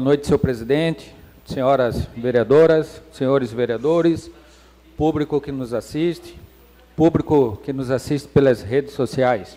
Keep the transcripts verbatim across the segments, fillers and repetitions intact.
noite, senhor presidente, senhoras vereadoras, senhores vereadores, público que nos assiste, público que nos assiste pelas redes sociais.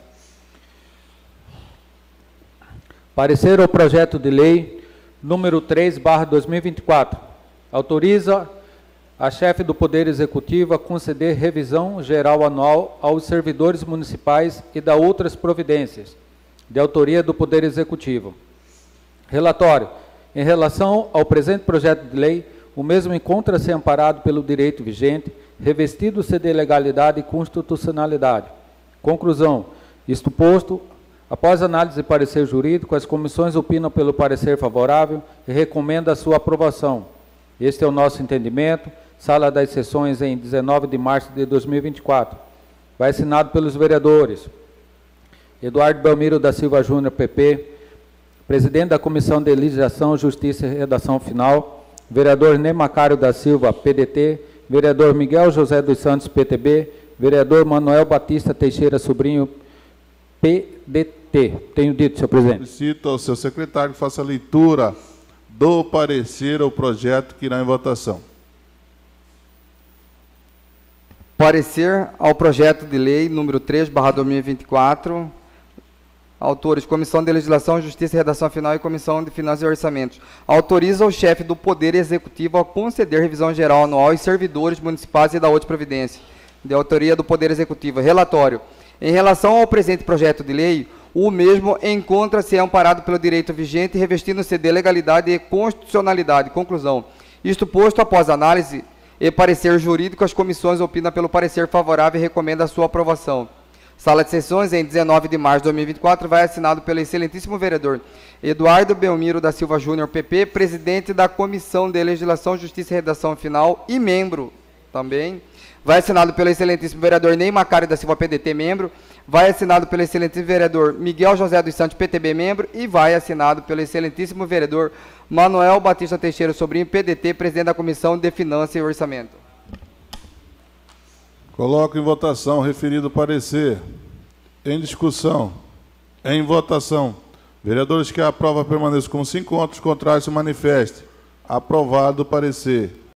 Parecer ao projeto de lei número três barra dois mil e vinte e quatro. Autoriza a chefe do Poder Executivo a conceder revisão geral anual aos servidores municipais e da outras providências, de autoria do Poder Executivo. Relatório. Em relação ao presente projeto de lei, o mesmo encontra-se amparado pelo direito vigente, revestido-se de legalidade e constitucionalidade. Conclusão. Isto posto, após análise e parecer jurídico, as comissões opinam pelo parecer favorável e recomendam a sua aprovação. Este é o nosso entendimento. Sala das sessões em dezenove de março de dois mil e vinte e quatro. Vai assinado pelos vereadores Eduardo Belmiro da Silva Júnior, P P, presidente da Comissão de Legislação, Justiça e Redação Final, vereador Ney Macário da Silva, P D T, vereador Miguel José dos Santos, P T B, vereador Manuel Batista Teixeira Sobrinho, P D T. Tenho dito, senhor presidente. Solicito ao seu secretário que faça a leitura do parecer ao projeto que irá em votação. Parecer ao projeto de lei número três barra dois mil e vinte e quatro. Autores: Comissão de Legislação, Justiça e Redação Final e Comissão de Finanças e Orçamentos. Autoriza o chefe do Poder Executivo a conceder revisão geral anual aos servidores municipais e da outra providência, de autoria do Poder Executivo. Relatório. Em relação ao presente projeto de lei, o mesmo encontra-se amparado pelo direito vigente, revestindo-se de legalidade e constitucionalidade. Conclusão. Isto posto, após análise e parecer jurídico, as comissões opinam pelo parecer favorável e recomendam a sua aprovação. Sala de sessões, em dezenove de março de dois mil e vinte e quatro, vai assinado pelo excelentíssimo vereador Eduardo Belmiro da Silva Júnior, P P, presidente da Comissão de Legislação, Justiça e Redação Final e membro também. Vai assinado pelo excelentíssimo vereador Ney Macário da Silva, P D T, membro. Vai assinado pelo excelentíssimo vereador Miguel José dos Santos, P T B, membro. E vai assinado pelo excelentíssimo vereador Manuel Batista Teixeira Sobrinho, P D T, presidente da Comissão de Finanças e Orçamento. Coloco em votação o referido parecer. Em discussão. Em votação. Vereadores que aprovam permaneçam como cinco, outros contrários se manifestem. Aprovado o parecer.